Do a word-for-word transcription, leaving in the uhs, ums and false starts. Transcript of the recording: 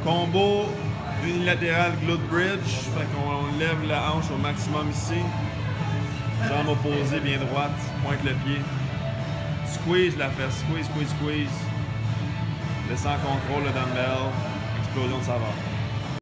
Combo unilatéral glute bridge. Fait qu'on lève la hanche au maximum ici. Jambe opposée, bien droite. Pointe le pied. Squeeze la fesse. Squeeze, squeeze, squeeze. Laissez en contrôle le dumbbell. Explosion de saveur.